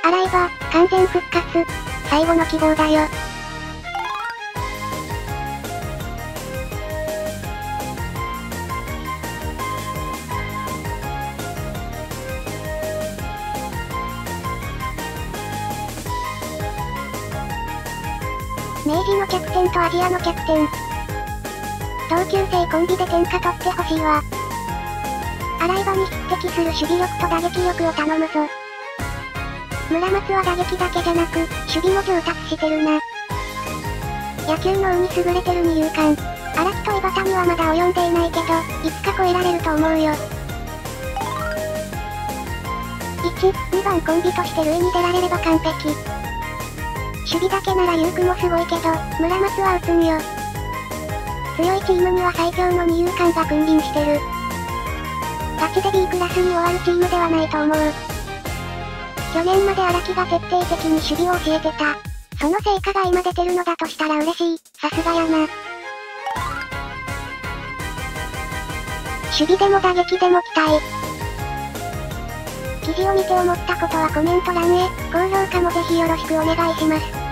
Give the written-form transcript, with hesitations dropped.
洗えば、完全復活。最後の希望だよ。明治のキャプテンとアジアのキャプテン。同級生コンビで天下取ってほしいわ。洗い場に匹敵する守備力と打撃力を頼むぞ。村松は打撃だけじゃなく、守備も上達してるな。野球脳に優れてる二遊間。荒木と井端にはまだ及んでいないけど、いつか超えられると思うよ。1、2番コンビとして塁に出られれば完璧。守備だけならユウクもすごいけど、村松は打つんよ。強いチームには最強の二遊間が君臨してる。ガチで B クラスに終わるチームではないと思う。去年まで荒木が徹底的に守備を教えてた。その成果が今出てるのだとしたら嬉しい。さすがやな。守備でも打撃でも期待。記事を見て思ったことはコメント欄へ、高評価もぜひよろしくお願いします。